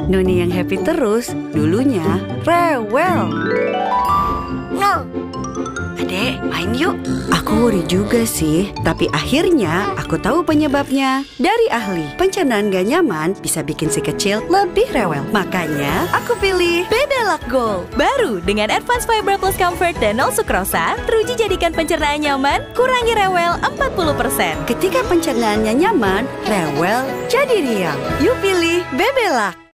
Noni yang happy terus, dulunya rewel. No. Adek, main yuk. Aku worry juga sih, tapi akhirnya aku tahu penyebabnya. Dari ahli, pencernaan gak nyaman bisa bikin si kecil lebih rewel. Makanya aku pilih Bebelac Gold. Baru dengan Advanced Fiber Plus Comfort dan 0 sukrosa, teruji jadikan pencernaan nyaman, kurangi rewel 40%. Ketika pencernaannya nyaman, rewel jadi riang. Yuk pilih Bebelac.